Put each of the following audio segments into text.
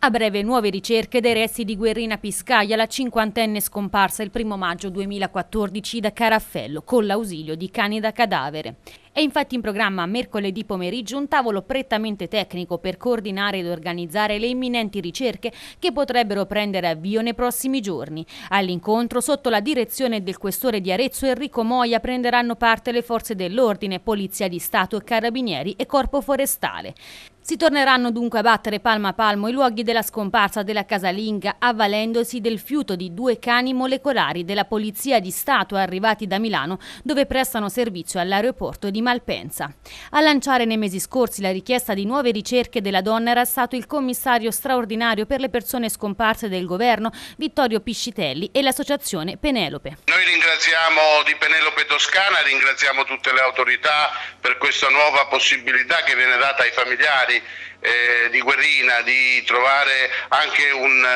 A breve nuove ricerche dei resti di Guerrina Piscaglia, la cinquantenne scomparsa il 1° maggio 2014 da Caraffello con l'ausilio di cani da cadavere. È infatti in programma mercoledì pomeriggio un tavolo prettamente tecnico per coordinare ed organizzare le imminenti ricerche che potrebbero prendere avvio nei prossimi giorni. All'incontro, sotto la direzione del questore di Arezzo Enrico Moia, prenderanno parte le forze dell'ordine, Polizia di Stato, Carabinieri e Corpo Forestale. Si torneranno dunque a battere palmo a palmo i luoghi della scomparsa della casalinga, avvalendosi del fiuto di 2 cani molecolari della Polizia di Stato arrivati da Milano, dove prestano servizio all'aeroporto di Malpensa. A lanciare nei mesi scorsi la richiesta di nuove ricerche della donna era stato il commissario straordinario per le persone scomparse del governo, Vittorio Piscitelli, e l'associazione Penelope. Noi ringraziamo di Penelope Toscana, ringraziamo tutte le autorità per questa nuova possibilità che viene data ai familiari di Guerrina di trovare anche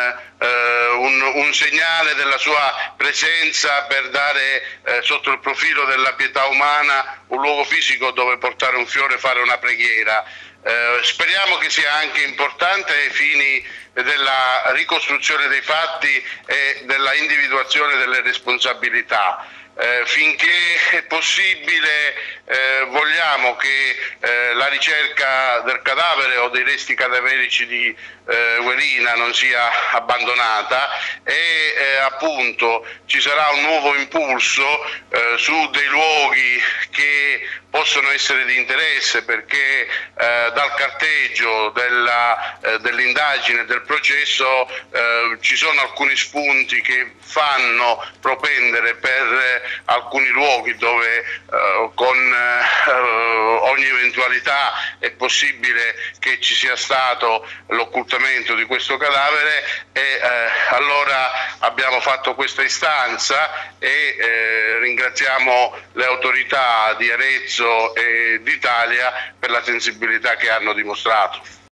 un segnale della sua presenza per dare sotto il profilo della pietà umana un luogo fisico dove portare un fiore e fare una preghiera. Speriamo che sia anche importante ai fini della ricostruzione dei fatti e della individuazione delle responsabilità. Finché è possibile vogliamo che la ricerca del cadavere o dei resti cadaverici di Guerrina non sia abbandonata e appunto ci sarà un nuovo impulso su dei luoghi che possono essere di interesse, perché dal carteggio dell'indagine e del processo ci sono alcuni spunti che fanno propendere per alcuni luoghi dove con ogni eventualità è possibile che ci sia stato l'occultamento di questo cadavere e allora abbiamo fatto questa istanza e ringraziamo le autorità di Arezzo e d'Italia per la sensibilità che hanno dimostrato.